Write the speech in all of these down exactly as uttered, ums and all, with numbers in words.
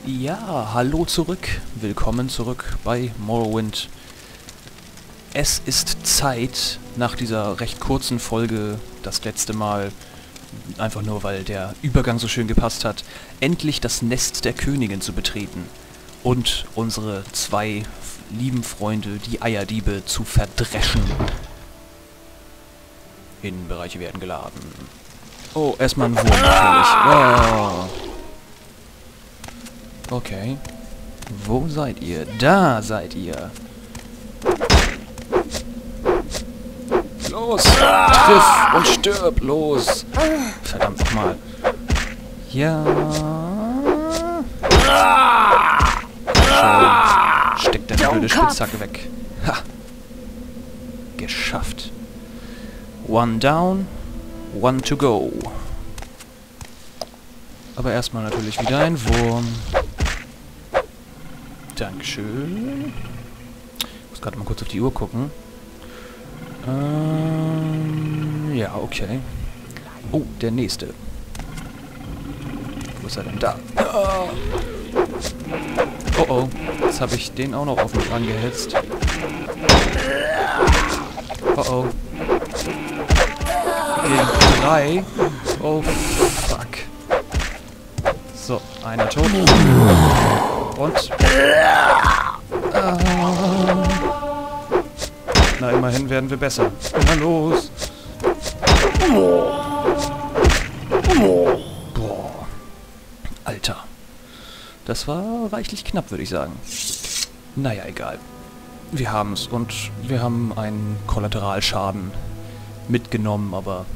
Ja, hallo zurück. Willkommen zurück bei Morrowind. Es ist Zeit, nach dieser recht kurzen Folge, das letzte Mal, einfach nur weil der Übergang so schön gepasst hat, endlich das Nest der Königin zu betreten und unsere zwei lieben Freunde, die Eierdiebe, zu verdreschen. Innenbereiche werden geladen. Oh, erstmal ein Wurm natürlich. Oh. Okay. Wo seid ihr? Da seid ihr. Los! Triff und stirb! Los! Verdammt nochmal. Ja. Schön. Steckt deine blöde Spitzhacke weg. Ha! Geschafft. One down, one to go. Aber erstmal natürlich wieder ein Wurm. Dankeschön. Ich muss gerade mal kurz auf die Uhr gucken. Ähm, ja, okay. Oh, der nächste. Wo ist er denn da? Oh oh, jetzt habe ich den auch noch auf mich angehetzt. Oh oh. Gegen drei. Oh, fuck. So, einer tot. Und... Ah. Na, immerhin werden wir besser. Na los. Boah. Alter. Das war reichlich knapp, würde ich sagen. Naja, egal. Wir haben es und wir haben einen Kollateralschaden mitgenommen, aber...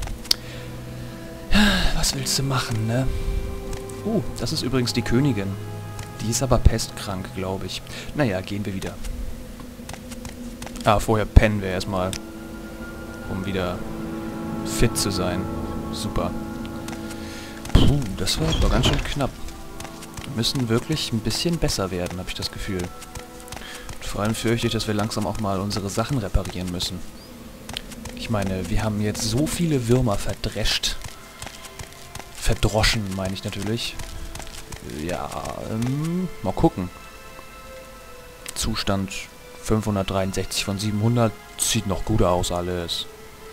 Was willst du machen, ne? Oh, das ist übrigens die Königin. Die ist aber pestkrank, glaube ich. Naja, gehen wir wieder. Ah, vorher pennen wir erstmal. Um wieder fit zu sein. Super. Puh, das war aber ganz schön knapp. Wir müssen wirklich ein bisschen besser werden, habe ich das Gefühl. Und vor allem fürchte ich, dass wir langsam auch mal unsere Sachen reparieren müssen. Ich meine, wir haben jetzt so viele Würmer verdrescht. Verdroschen, meine ich natürlich. Ja, ähm, mal gucken. Zustand fünfhundertdreiundsechzig von siebenhundert. Sieht noch gut aus alles.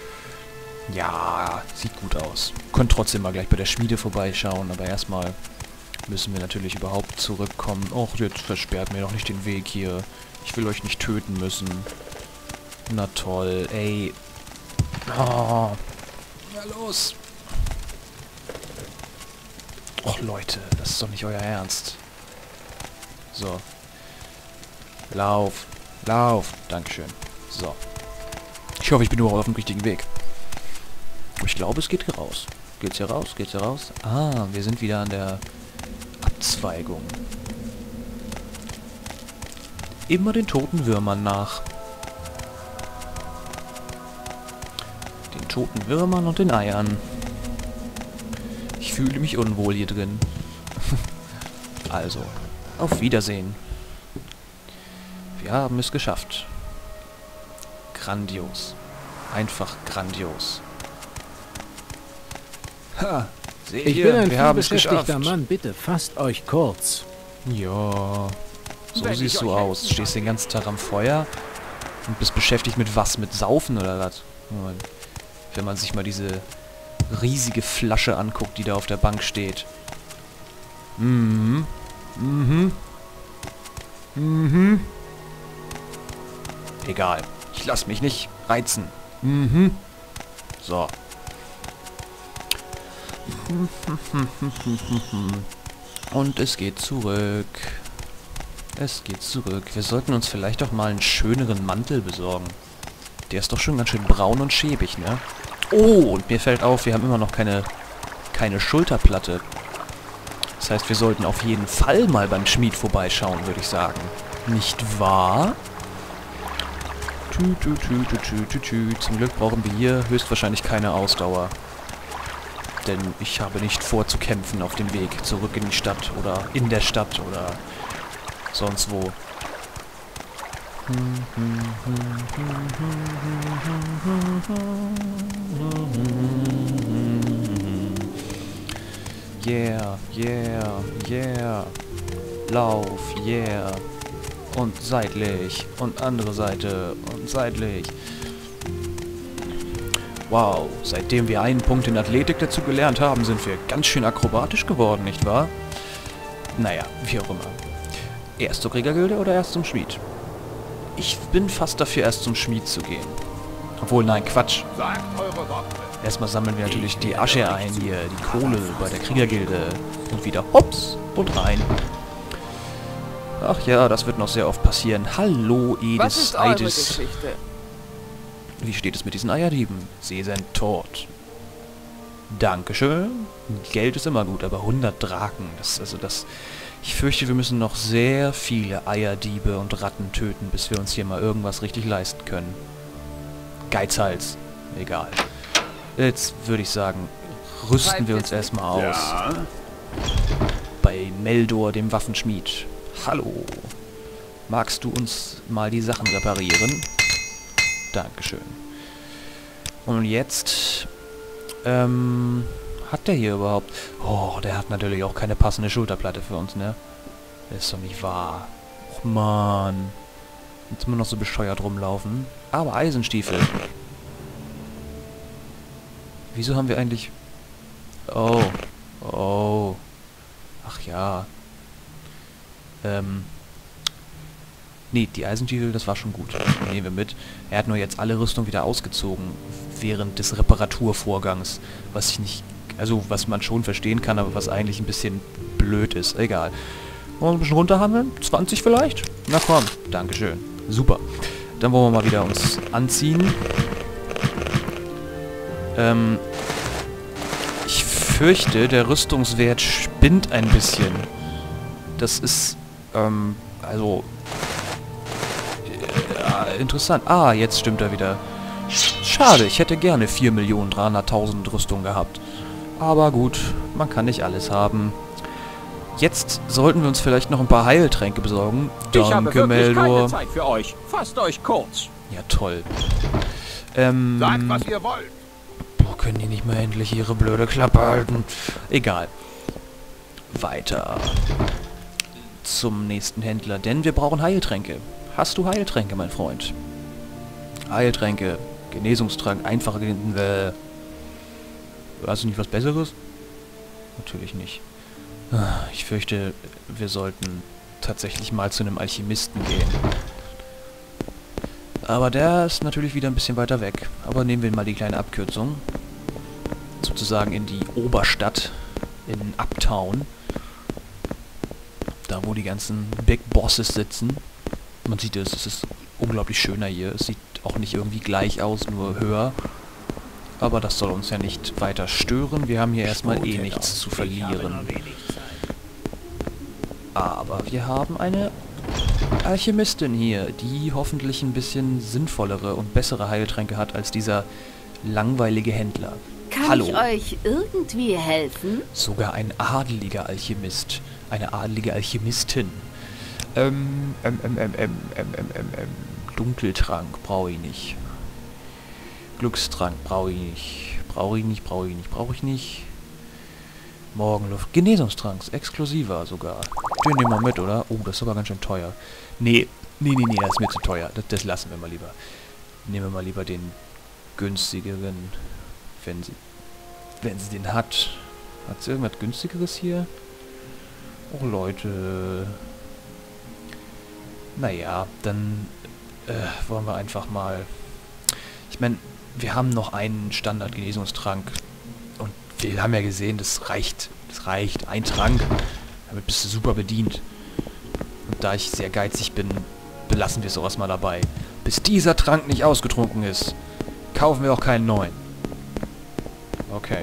Ja, sieht gut aus. Könnt trotzdem mal gleich bei der Schmiede vorbeischauen, aber erstmal müssen wir natürlich überhaupt zurückkommen. Och, jetzt versperrt mir doch nicht den Weg hier. Ich will euch nicht töten müssen. Na toll, ey. Oh. Ja, los. Och, Leute, das ist doch nicht euer Ernst. So. Lauf. Lauf. Dankeschön. So. Ich hoffe, ich bin überhaupt auf dem richtigen Weg. Ich glaube, es geht hier raus. Geht's hier raus? Geht's hier raus? Ah, wir sind wieder an der Abzweigung. Immer den toten Würmern nach. Den toten Würmern und den Eiern. Ich fühle mich unwohl hier drin. Also, auf Wiedersehen. Wir haben es geschafft. Grandios. Einfach grandios. Ha! Seht Ich ihr, bin ein wir haben es geschafft. vielbeschäftigter Mann, bitte fasst euch kurz. Ja, so siehst du aus. Stehst den ganzen Tag am Feuer und bist beschäftigt mit was? Mit Saufen oder was? Wenn man sich mal diese riesige Flasche anguckt, die da auf der Bank steht. Mhm. Mhm. Mhm. Egal. Ich lass mich nicht reizen. Mhm. So. Und es geht zurück. Es geht zurück. Wir sollten uns vielleicht auch mal einen schöneren Mantel besorgen. Der ist doch schon ganz schön braun und schäbig, ne? Oh, und mir fällt auf, wir haben immer noch keine, keine Schulterplatte. Das heißt, wir sollten auf jeden Fall mal beim Schmied vorbeischauen, würde ich sagen. Nicht wahr? Tü, tü, tü, tü, tü, tü, tü. Zum Glück brauchen wir hier höchstwahrscheinlich keine Ausdauer. Denn ich habe nicht vor zu kämpfen auf dem Weg zurück in die Stadt oder in der Stadt oder sonst wo. Yeah, yeah, yeah. Lauf, yeah. Und seitlich. Und andere Seite. Und seitlich. Wow, seitdem wir einen Punkt in Athletik dazu gelernt haben, sind wir ganz schön akrobatisch geworden, nicht wahr? Naja, wie auch immer. Erst zur Kriegergilde oder erst zum Schmied? Ich bin fast dafür, erst zum Schmied zu gehen. Obwohl, nein, Quatsch. Erstmal sammeln wir natürlich die Asche ein, hier, die Kohle bei der Kriegergilde. Und wieder hops und rein. Ach ja, das wird noch sehr oft passieren. Hallo, Edis, Was ist eure Eidis. Geschichte? Wie steht es mit diesen Eierdieben? Sie sind tot. Dankeschön. Geld ist immer gut, aber hundert Draken, das, also das... Ich fürchte, wir müssen noch sehr viele Eierdiebe und Ratten töten, bis wir uns hier mal irgendwas richtig leisten können. Geizhals. Egal. Jetzt würde ich sagen, rüsten wir uns erstmal aus. Ja. Bei Meldor, dem Waffenschmied. Hallo. Magst du uns mal die Sachen reparieren? Dankeschön. Und jetzt... Ähm... Hat der hier überhaupt... Oh, der hat natürlich auch keine passende Schulterplatte für uns, ne? Das ist doch nicht wahr. Och, Mann. Jetzt immer noch so bescheuert rumlaufen. Aber Eisenstiefel. Wieso haben wir eigentlich... Oh. Oh. Ach ja. Ähm... Nee, die Eisenstiefel, das war schon gut. Nehmen wir mit. Er hat nur jetzt alle Rüstung wieder ausgezogen während des Reparaturvorgangs. Was ich nicht... Also, was man schon verstehen kann, aber was eigentlich ein bisschen blöd ist. Egal. Wollen wir ein bisschen runterhandeln? zwanzig vielleicht? Na komm. Dankeschön. Super. Dann wollen wir mal wieder uns anziehen. Ähm... Ich fürchte, der Rüstungswert spinnt ein bisschen. Das ist... Ähm... Also... Interessant. Ah, jetzt stimmt er wieder. Schade, ich hätte gerne vier Millionen dreihunderttausend Rüstung gehabt. Aber gut, man kann nicht alles haben. Jetzt sollten wir uns vielleicht noch ein paar Heiltränke besorgen. Ich habe Danke, wirklich keine Meldor. Zeit für euch. Fasst euch kurz. Ja, toll. Ähm... Sagt, was ihr wollt. Boah, können die nicht mal endlich ihre blöde Klappe halten? Egal. Weiter. Zum nächsten Händler, denn wir brauchen Heiltränke. Hast du Heiltränke, mein Freund? Heiltränke, Genesungstrank, einfache Gen- Hast du nicht was Besseres? Natürlich nicht. Ich fürchte, wir sollten tatsächlich mal zu einem Alchemisten gehen. Aber der ist natürlich wieder ein bisschen weiter weg. Aber nehmen wir mal die kleine Abkürzung. Sozusagen in die Oberstadt, in Uptown. Da, wo die ganzen Big Bosses sitzen. Man sieht es, es ist unglaublich schöner hier. Es sieht auch nicht irgendwie gleich aus, nur höher. Aber das soll uns ja nicht weiter stören. Wir haben hier erstmal eh nichts zu verlieren. Aber wir haben eine Alchemistin hier, die hoffentlich ein bisschen sinnvollere und bessere Heiltränke hat als dieser langweilige Händler. Kann Hallo. ich euch irgendwie helfen? Sogar ein adeliger Alchemist. Eine adelige Alchemistin. Ähm, ähm, ähm, ähm, ähm, ähm, ähm, ähm, ähm. Dunkeltrank brauche ich nicht. Glückstrank brauche ich nicht. Brauche ich nicht, brauche ich nicht, brauche ich nicht. Morgenluft. Genesungstranks, exklusiver sogar. Den nehmen wir mit, oder? Oh, das ist sogar ganz schön teuer. Nee, nee, nee, nee, das ist mir zu teuer. Das, das lassen wir mal lieber. Nehmen wir mal lieber den günstigeren, wenn sie, wenn sie den hat. Hat sie irgendwas günstigeres hier? Oh, Leute. Naja, dann äh, wollen wir einfach mal... Ich meine, wir haben noch einen Standard-Genesungstrank. Und wir haben ja gesehen, das reicht. Das reicht. Ein Trank. Damit bist du super bedient. Und da ich sehr geizig bin, belassen wir sowas mal dabei. Bis dieser Trank nicht ausgetrunken ist, kaufen wir auch keinen neuen. Okay.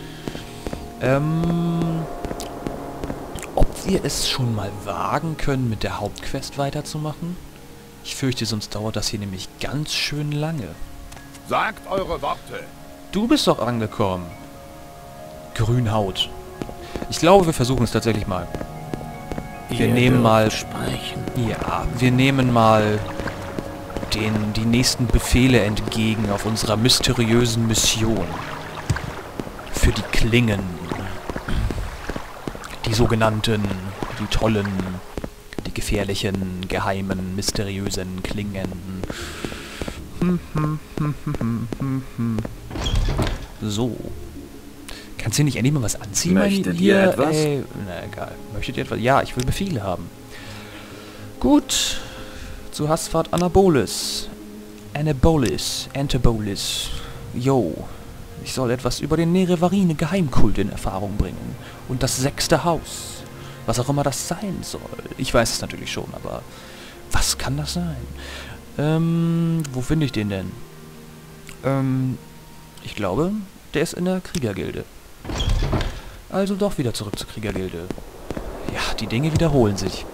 Ähm... Ob wir es schon mal wagen können, mit der Hauptquest weiterzumachen? Ich fürchte, sonst dauert das hier nämlich ganz schön lange. Sagt eure Worte. Du bist doch angekommen. Grünhaut. Ich glaube, wir versuchen es tatsächlich mal. Wir Ihr nehmen dürft mal... sprechen. Ja, wir nehmen mal den, die nächsten Befehle entgegen auf unserer mysteriösen Mission. Für die Klingen. Die sogenannten, die tollen Die gefährlichen, geheimen, mysteriösen Klingen. Hm, hm, hm, hm, hm, hm, hm. So. Kannst du nicht endlich mal was anziehen? Möchtet mein, ihr hier, etwas? Ey, na egal. Möchtet ihr etwas? Ja, ich will Befehle haben. Gut. Zu Hassfahrt Anabolis. Anabolis. Antabolis. Yo. Ich soll etwas über den Nerevarine Geheimkult in Erfahrung bringen. Und das sechste Haus. Was auch immer das sein soll. Ich weiß es natürlich schon, aber was kann das sein? Ähm, wo finde ich den denn? Ähm, ich glaube, der ist in der Kriegergilde. Also doch wieder zurück zur Kriegergilde. Ja, die Dinge wiederholen sich.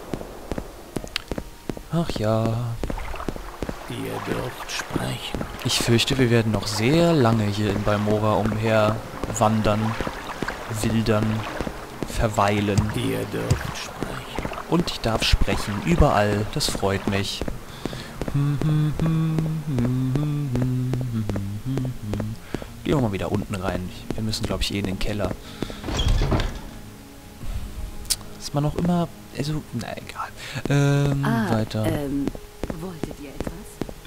Ach ja. Ihr dürft sprechen. Ich fürchte, wir werden noch sehr lange hier in Balmora umher wandern, wildern, verweilen. Ihr dürft sprechen. Und ich darf sprechen, überall. Das freut mich. Gehen wir mal wieder unten rein. Wir müssen, glaube ich, eh in den Keller. Ist man noch immer... Also, na egal. Ähm, Ah, weiter. ähm, wolltet ihr etwas?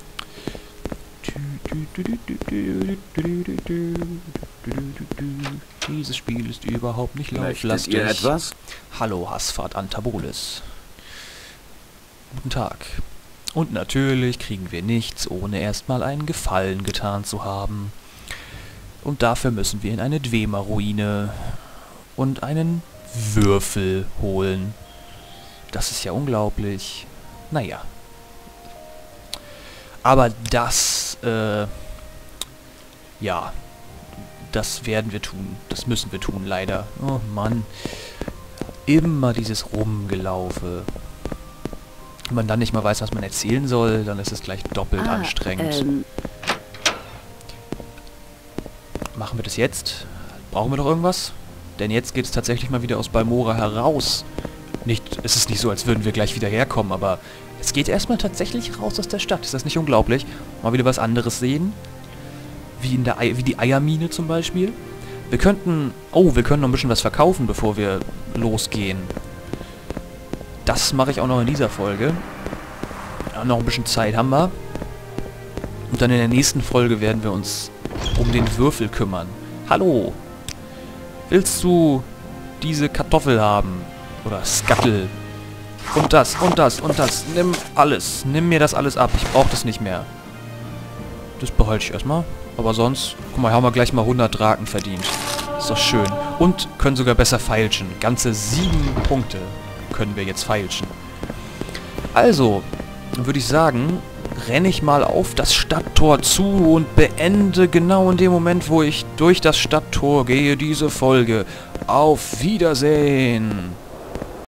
Dieses Spiel ist überhaupt nicht Möchtet lauflastig. ihr etwas? Hallo, Hassfahrt Antabolis. Guten Tag. Und natürlich kriegen wir nichts, ohne erstmal einen Gefallen getan zu haben. Und dafür müssen wir in eine Dwemer-Ruine und einen Würfel holen. Das ist ja unglaublich. Naja. Aber das, äh, ja, das werden wir tun. Das müssen wir tun, leider. Oh Mann. Immer dieses Rumgelaufe. Wenn man dann nicht mal weiß, was man erzählen soll, dann ist es gleich doppelt Ah, anstrengend. ähm, Machen wir das jetzt? Brauchen wir doch irgendwas? Denn jetzt geht es tatsächlich mal wieder aus Balmora heraus. Nicht, es ist nicht so, als würden wir gleich wieder herkommen, aber es geht erstmal tatsächlich raus aus der Stadt. Ist das nicht unglaublich? Mal wieder was anderes sehen. Wie, in der Ei wie die Eiermine zum Beispiel. Wir könnten... Oh, wir können noch ein bisschen was verkaufen, bevor wir losgehen. Das mache ich auch noch in dieser Folge. Ja, noch ein bisschen Zeit haben wir. Und dann in der nächsten Folge werden wir uns um den Würfel kümmern. Hallo! Willst du diese Kartoffel haben? Oder Skattel? Und das, und das, und das. Nimm alles. Nimm mir das alles ab. Ich brauche das nicht mehr. Das behalte ich erstmal. Aber sonst... Guck mal, haben wir gleich mal hundert Draken verdient. Ist doch schön. Und können sogar besser feilschen. Ganze sieben Punkte können wir jetzt feilschen. Also, würde ich sagen, renne ich mal auf das Stadttor zu und beende genau in dem Moment, wo ich durch das Stadttor gehe, diese Folge. Auf Wiedersehen!